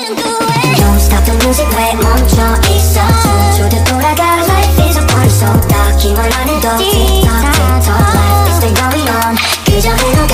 Don't stop the music 왜 멈춰 있어 춤추듯 돌아가 Life is a party so 다 기말하는 더 tick tock tick tock Life is still going on 그저